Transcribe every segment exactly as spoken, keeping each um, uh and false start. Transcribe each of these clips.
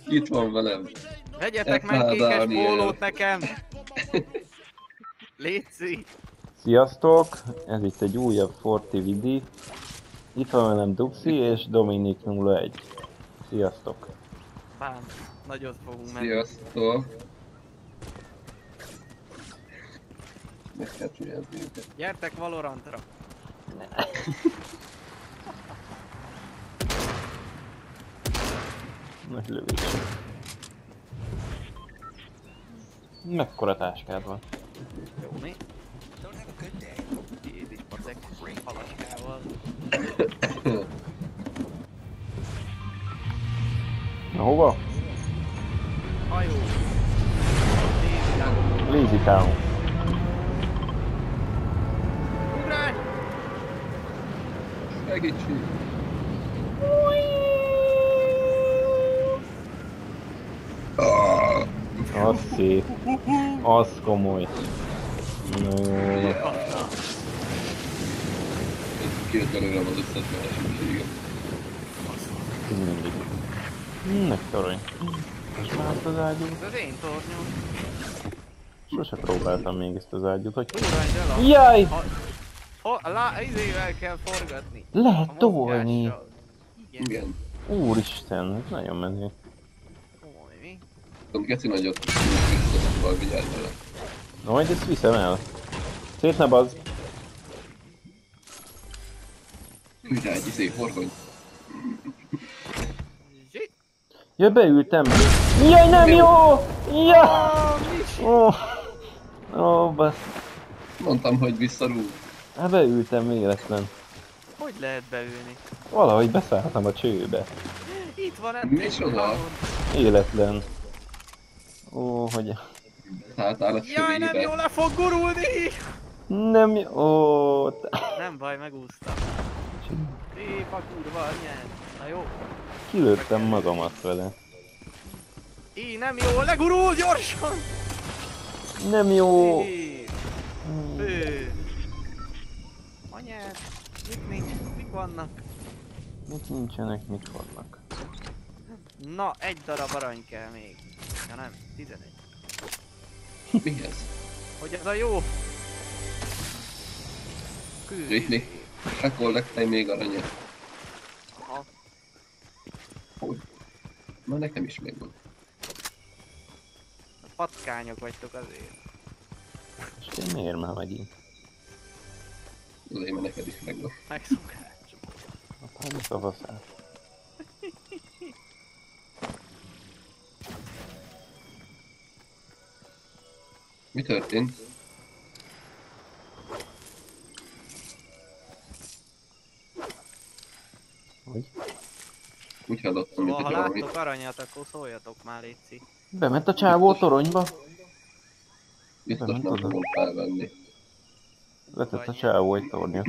Itt van velem. Vegyetek meg kékes pólót nekem! Léci! Sziasztok! Ez itt egy újabb Forti Vidi. Itt van velem Duxi és Dominik nulla egy. Sziasztok! Bám, nagyot fogunk menni. Sziasztok! Meg kell csinálni őket. Gyertek Valorantra! Nagy lövés. Mekkora táskád van? Jó, mi? Tiéd is pacek, halaskával. Na hova? Hajó! Lazy Town. Ugrálj! Segítség! Az szép. Az komoly. Na jó. Két belőlem az összes másodséget. Mindig. Nek torony. És már ezt az ágyút? Ez az én tornyom. Sose próbáltam még ezt az ágyút, hogy... Durránj el a... Jaj! A... A... Lá... Izével kell forgatni. Lehet A tolni! mozgással. Igen. Igen. Úristen, ez nagyon menő. Komoly, mi? Tudom, geci nagyot visszaszóval vigyázz vele. Na majd ezt viszem el. Szét ne bazd! Ülj rá egy izé horgony. Zsit! Ja, beültem! Jaj, nem jó! Ja! Ó, ó, basz. Mondtam, hogy visszarúg. Hát beültem véletlen. Hogy lehet beülni? Valahogy beszálltam a csőbe. Itt van ez. Micsoda? Életlen. Ó, hogy... Szálltál a Jaj, nem csőbe. jó, le fog gurulni! Nem jó... Ó, Nem baj, megúsztam. Szép a kurva anyád. Na jó. kilőttem magamat vele. Így nem jó, legurul gyorsan! Nem jó... Szép. Fő. Anyád, mik nincs, mik vannak? Mit nincsenek, mit vannak? Na, egy darab arany kell még. Ja nem, tizenegy. Mi ez? Hogy ez a jó? Kő. Ritli. Rekollektaj még aranyat. Aha. Hogy? Na nekem is megvan. Patkányok vagytok azért. És te miért már megint? Azért, mert neked is megvan. Megszokás. Hát mi szavazál? Mi történt? Hogy? Úgy hallottam, mint Szóval, hogy ha valami... láttok aranyat, akkor szóljatok már, létszik. Bement a csávó a toronyba? Biztos bement nem oda. fogom felvenni. Vetett a csávó egy tornyot.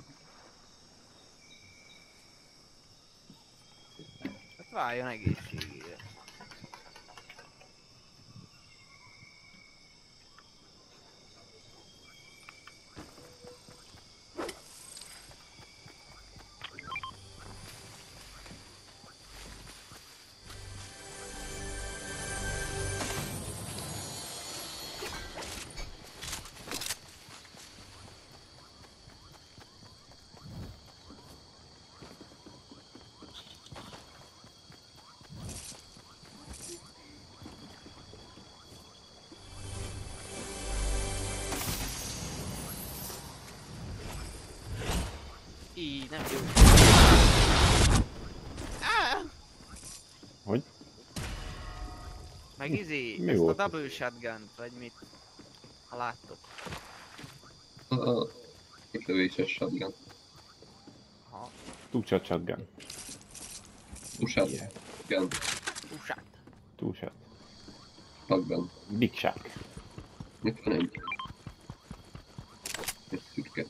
Hát váljon egészségére. Így, nem jó. Á! Hogy? Meg izé, Mi ezt a volt double shotgun vagy mit? Ha láttok. A kitövéses shotgun. Aha, Two-shot shotgun. Usát. Igen. usát. Two-shot. Shotgun. Big shot. Itt van egy. Egy szürke.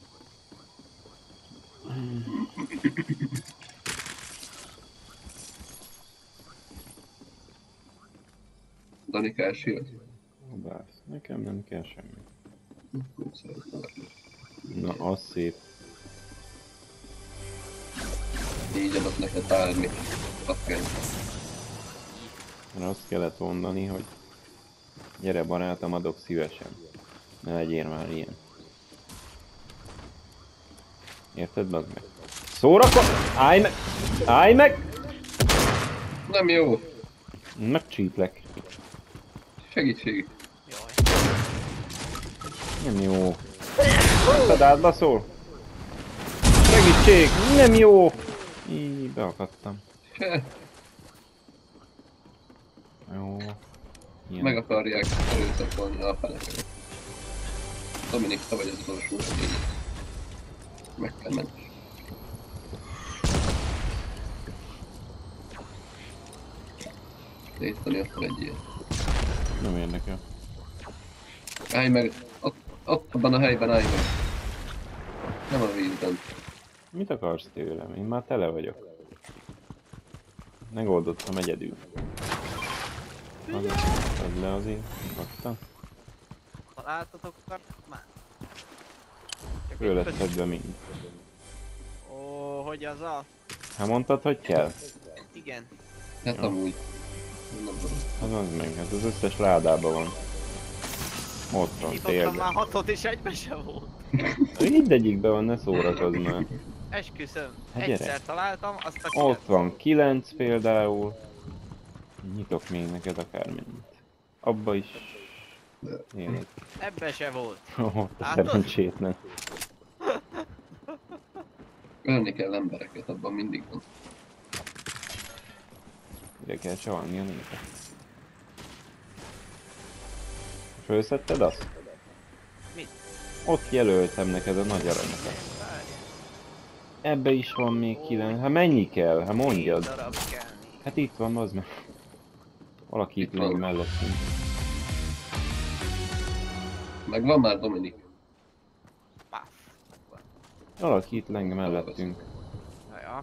Dani kell shield. Bász, nekem nem kell semmi. Nem szeretem. Na, az szép. Így adott neked bármit. Patkány. Mert azt kellett mondani, hogy gyere barátom, adok szívesen. Ne legyél már ilyen. Érted, bazd meg? Szórakor! Állj meg! Állj meg! Nem jó. Megcsíplek. Segítség. Jaj. Nem jó. Szadádba szól. Segítség! Nem jó! Így beakadtam. Se. Jó. Ilyen. Meg akarják erőszakolni a feleket. Dominik, te vagy az utolsó. Meg kell menni. Létszani akkor egy ilyen. Nem érdekel. Állj meg! Ott, ott abban a helyben állj meg! Nem a vízben. Mit akarsz tőlem? Én már tele vagyok. Megoldottam egyedül. Add le azért, adtam. Találtatok akartak már? Csak Föl egy lett köt- szedve mind. Ó, hogy az a... Hát mondtad, hogy kell? Igen. Hát Jó. amúgy. Nem tudom. Hát az meg, hát az összes ládában van. Ott van Nyitottam például. már hatot és egybe se volt. Mindegyikben van, ne szórakozz már. Esküszöm. Hát gyere. Egyszer találtam, azt a Ott kilenc. van kilenc például. Nyitok még neked akármennyit. Abba is... Élek. Ebbe se volt. Ó, Látod? szerencsétlen. Ölni kell embereket, abban mindig van. Ide kell csalni a népet. Fölszedted azt? Mit? Ott jelöltem neked a nagy aranyokat. Várj. Ebbe is van még kilenc. Hát mennyi kell? Hát Négy mondjad. darab kell még. Hát itt van, az meg. Valaki itt Itt még van. mellettünk. Meg van már Dominik. Páf. Valaki itt leng mellettünk. Jaja.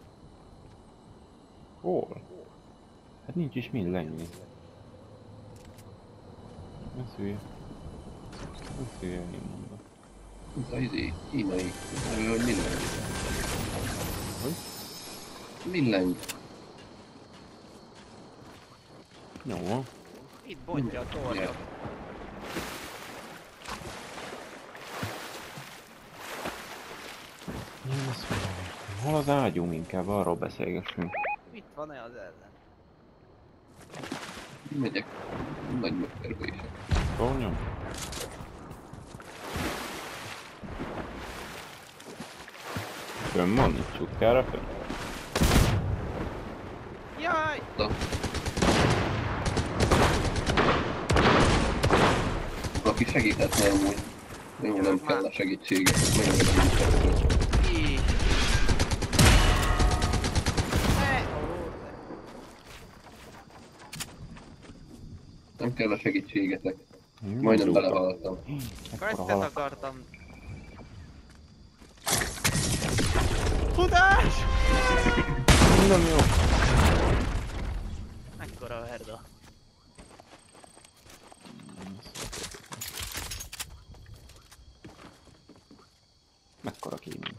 Hol? Hát nincs is mind lengni. Ez hülye. Ez hülye, én mondom. Ez a izé, kínai. Ő, hogy milleng. Hogy? Milleng. Jó van. Itt bontja a tornya. Ja. Jó, azt mondom. Hol az ágyunk, inkább arról beszélgessünk. Itt van-e az ellen? Megyek. Nagy megterülések. Tornyom? Fönn van, itt csutkára fönn. Jaj! Na. Aki segíthetne amúgy. Jó, nem kell a segítséget. Megadom. Így. Ne! Ó, Nem kell a segítségetek. Hm, Majdnem zúgta. belehaltam. Ekkora Questet halak. akartam. Futás! Nem jó. Mekkora verda. Mekkora kémény.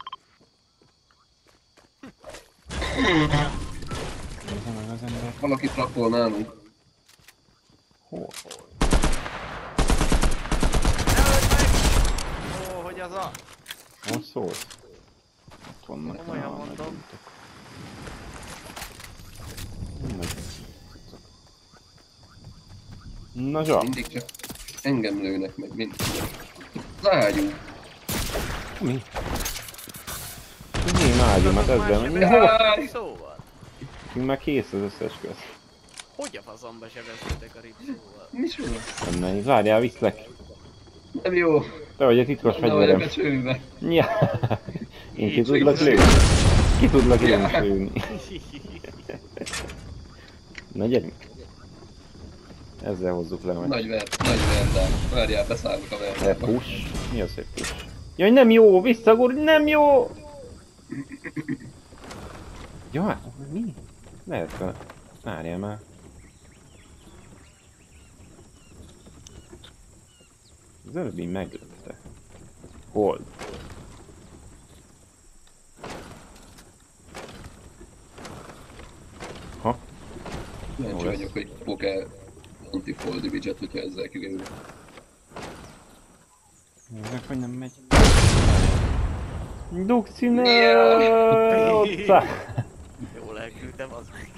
Nézze meg az ember. Valaki trappol nálunk. Hol? Ne öld meg! Ó, hogy az a... Hol szólsz? Ott vannak. Komolyan na, mondom. megint. Nagy- Na zsa, Mindig csak engem lőnek meg, mindig. Zágyunk. mi? Az én ágyomat ezzel menni. Hol? Hol? Szóval. Még már kész az összes köz. Hogy a faszomba sebeztétek a ripszóval? Mi soha? Nem nehéz, várjál, viszlek. Nem jó. Te vagy a titkos Nem vagyok fegyverem. becsőve. Ja. Én ki Így tudlak csak- lőni? Ki tudlak én is Ja. lőni? Na gyerünk. Ezzel hozzuk le meg. Nagy ver, nagy verdán. Várjál, beszállok a De verdába. push? Mi az, hogy push? Jaj, nem jó! Visszagurj, nem jó! Jó, hát, mi? Lehet, hogy... Várjál már. Az előbb így meglökte. Hold. Ha? Kíváncsi lesz. vagyok, hogy fog-e anti-fall damage-et, hogyha ezzel kikerül. Nézzek, hogy nem megy. Duxi, ne! Yeah! Otca! Jól elküldtem, az meg.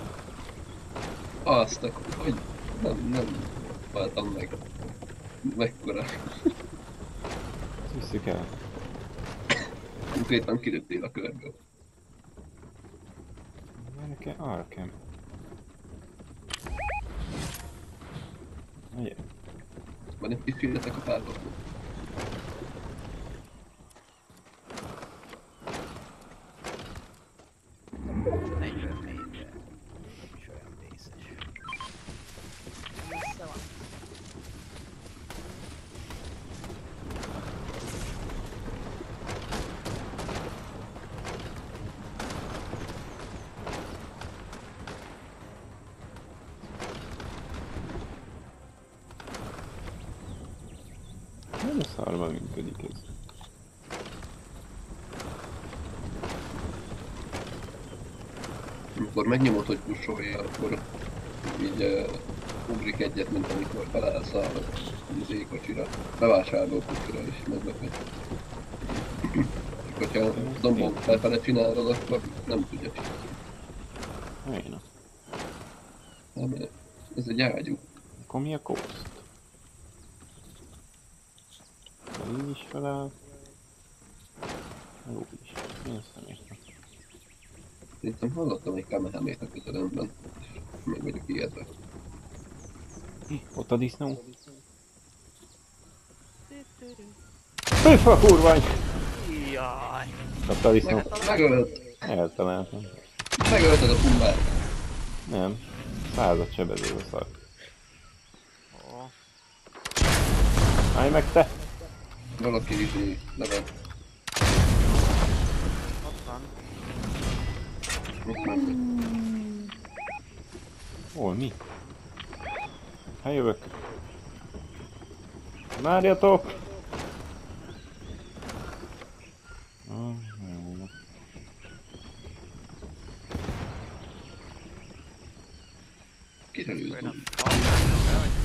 Azt akkor, hogy nem, nem váltam meg. Mekkora. Visszük el. Konkrétan kilőttél a körből. Nekem Arkham. Ugye? Van egy kis félretek a párban. negyven méter. Nem is olyan vészes. Messze van. Nem a szarban működik ez. Amikor megnyomod, hogy pusolja, akkor így uh, ugrik egyet, mint amikor felállsz a Z-kocsira, bevásárló kocsira is meglepő. És hogyha dombon felfele csinálod, akkor nem tudja csinálni. Én. Nem, ez egy ágyú. Akkor mi a coast? Így is feláll. Jó is. Én szemértem. Szerintem hallottam egy kamehámét a közelemben, és meg vagyok ijedve. Ott a disznó. Hüff a kurvány! Jaj. Ott a disznó. Meg, megölt! Eltaláltam. Megölted a pumbát! Nem. Százat sebező a szar. Ó, Állj meg te! Valaki is így levett. ott van. Mit mondod? Hol, mi? Hát jövök. Várjatok! Ah, jó. Kirelőzöm. Olyan a falra, hogy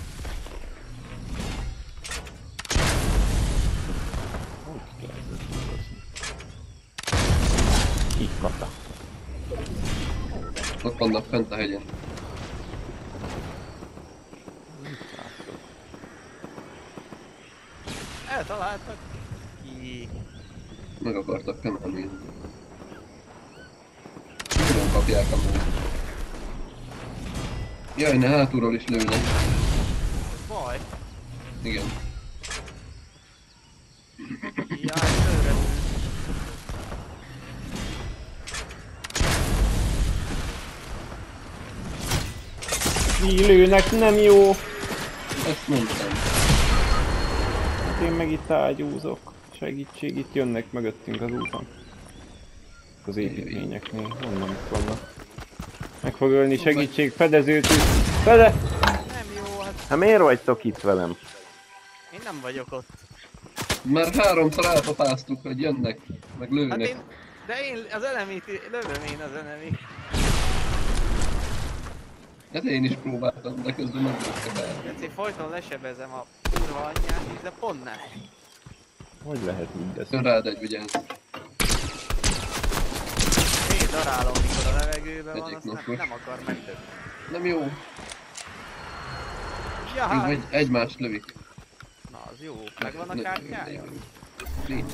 Hogy kell ezt hozni? Így kapta. Ott vannak fent a hegyen. Mit látok? eltaláltak. Ki. Meg akartak kemelni. Nagyon kapják amúgy. Jaj, ne hátulról is lőnek. Baj. Igen. Jaj, fölre. Lőnek, nem jó! Ezt mondtam. Én meg itt ágyúzok. Segítség, itt jönnek mögöttünk az úton. Az építményeknél, honnan itt vannak. Meg fog ölni, segítség, fedezőt is. Fede! Nem jó, hát Hát miért vagytok itt velem? én nem vagyok ott. Már háromszor elpapáztuk, hogy jönnek, meg Hát lőnek. én, de én az enemit, lövöm én az enemi. Hát én is próbáltam, de közben nem lőttek el. Geci, folyton lesebezem a kurva anyját is, de pont nem. Hogy lehet mindezt? Jön rád egy vigyázz. Én darálom, mikor a levegőben van, Egyik azt nem, napos. nem akar megdögni. Nem jó. Jó, Jaj! egy, egymást lövik. Na az jó, megvan a kártyája? Nincs.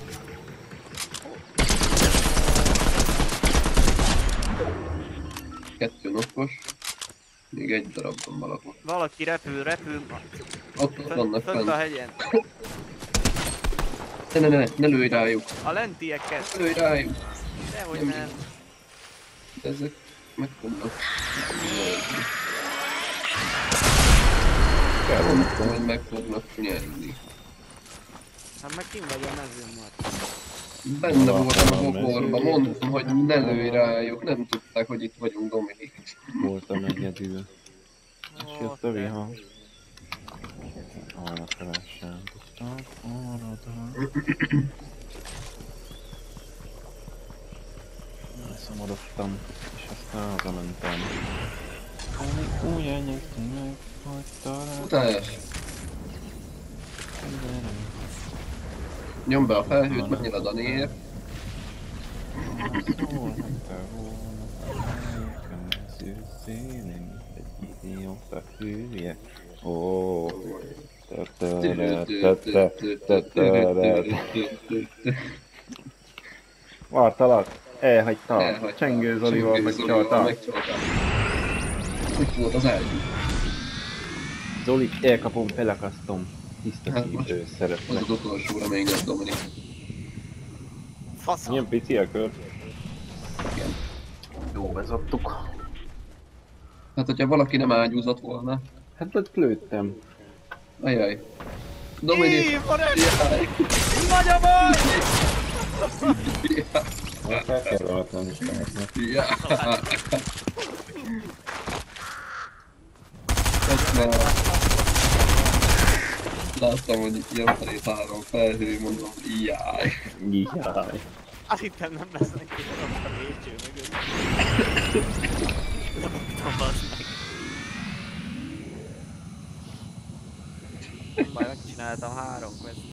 Kettő napos. Még egy darab van valahol. Valaki repül, repül. Ott, ott vannak Fönt a fent. hegyen. Ne, ne, ne, ne lőj rájuk. A lentieket. Ne lőj rájuk. Dehogy Nem. nem. Ezek meg fognak. Kell volna. Hogy meg fognak nyerni. Hát meg kim vagy a mezőn már. Benne Van, voltam a van bokorba, mező. mondtam, hogy ne lőj rájuk. Nem tudták, hogy itt vagyunk, Dominik. Voltam egyedül. És Ó, jött a te. viha. Arra keressen. Arra, Elszomorodtam, és aztán hazamentem. Úgy elnyegtünk meg, hogy talán... Utás. Nyom be a felhőt, menjél a Daniért. Szólhatta volna, szűzszélén, egy idióta hülye. Ó, Vartalak, elhagyta. Csengő Zolival megcsalta. Itt volt az ágy. Zoli, elkapom, felakasztom. Tiszta Hát most szívő az szeretnek. az utolsó reményed, Dominik. Faszom. Milyen pici a kör? Igen. Jó, bezadtuk. Hát, hogyha valaki nem ágyúzott volna. Hát ott lőttem. Ajaj. Dominik! Éj, van egy Jaj! nagy a baj! Hát el kell alatlan is lehetne. Jaj! Ezt már... Láttam, hogy ilyen felé három felhő, mondom, jaj! Jaj. Azt hittem nem lesz neki, hogy a lépcső mögött. Dobtam, bazd meg. Már megcsináltam három quest.